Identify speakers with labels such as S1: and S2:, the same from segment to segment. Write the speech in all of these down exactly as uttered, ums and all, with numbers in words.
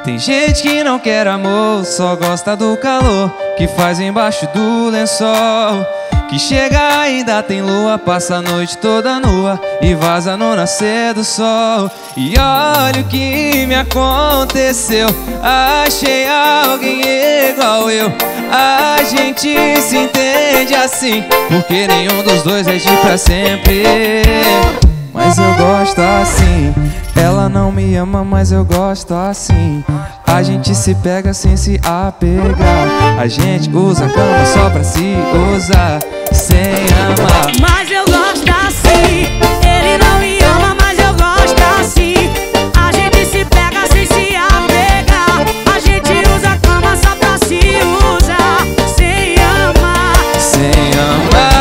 S1: Tem gente que não quer amor, só gosta do calor que faz embaixo do lençol. Que chega ainda tem lua, passa a noite toda nua e vaza no nascer do sol. E olha o que me aconteceu, achei alguém igual eu. A gente se entende assim, porque nenhum dos dois é de pra sempre. Mas eu gosto assim. Ela não me ama, mas eu gosto assim. A gente se pega sem se apegar. A gente usa a cama só pra se usar, sem amar.
S2: Mas eu gosto assim. Ele não me ama, mas eu gosto assim. A gente se pega sem se apegar. A gente usa a cama só pra se usar, sem amar.
S1: Sem amar.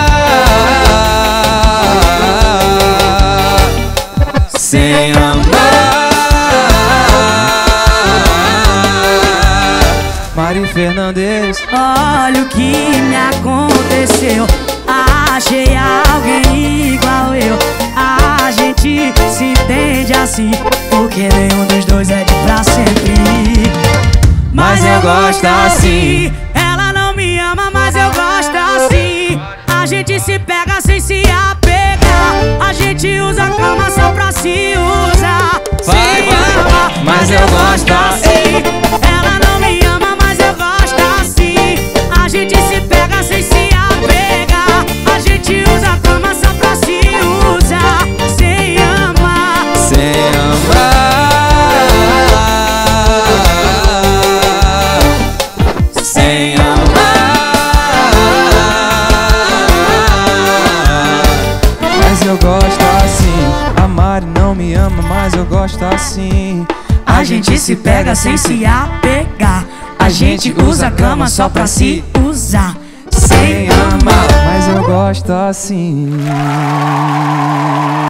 S1: Sem amar. Mari Fernandes.
S2: Olha o que me aconteceu, achei alguém igual eu. A gente se entende assim, porque nenhum dos dois é de pra sempre. Mas eu gosto assim. Ela não me ama, mas eu gosto assim. A gente se pega sem se apegar. A gente usa a cama só pra se usar,
S1: Vai,
S2: sem
S1: vai.
S2: amar.
S1: Mas eu gosto
S2: assim. Ela não me ama, mas eu gosto assim. A gente se pega sem se apegar. A gente usa a cama só pra se usar, sem amar.
S1: Sem amar. Sem amar. Mas eu gosto assim. A Mari não me ama, mas eu gosto assim.
S2: A gente se pega sem se apegar. A gente usa a cama só pra se usar, sem amar.
S1: Mas eu gosto assim.